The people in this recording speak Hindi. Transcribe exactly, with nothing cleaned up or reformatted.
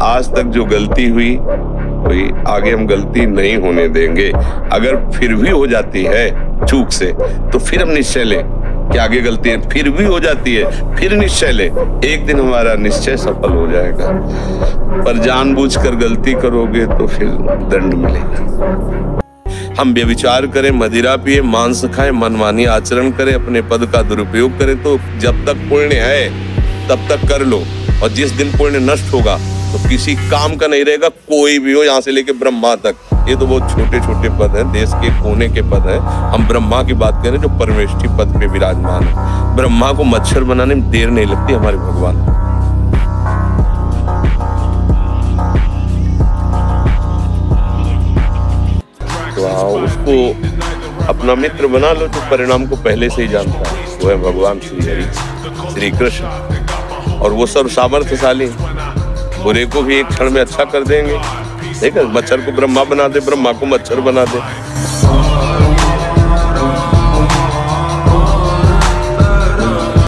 आज तक जो गलती हुई कोई आगे हम गलती नहीं होने देंगे। अगर फिर भी हो जाती है चूक से तो फिर हम निश्चय लें कि आगे गलती है, फिर भी हो जाती है फिर निश्चय ले, एक दिन हमारा निश्चय सफल हो जाएगा। पर जानबूझकर गलती करोगे तो फिर दंड मिलेगा। हम व्यभिचार करें, मदिरा पिए, मांस खाएं, मनमानी आचरण करें, अपने पद का दुरुपयोग करें, तो जब तक पुण्य है तब तक कर लो, और जिस दिन पुण्य नष्ट होगा तो किसी काम का नहीं रहेगा, कोई भी हो, यहाँ से लेके ब्रह्मा तक। ये तो बहुत छोटे छोटे पद हैं, देश के कोने के पद हैं। हम ब्रह्मा की बात करें जो परमेष्ठी पद पे विराजमान है। ब्रह्मा को मच्छर बनाने में देर नहीं लगती हमारे भगवान। तो आओ उसको अपना मित्र बना लो, जो परिणाम को पहले से ही जानता है, वो है भगवान श्री हरि, श्री कृष्ण। और वो सर्व सामर्थ्यशाली, बुरे को भी एक क्षण में अच्छा कर देंगे। ठीक है, मच्छर को ब्रह्मा बना दे, ब्रह्मा को मच्छर बना दे।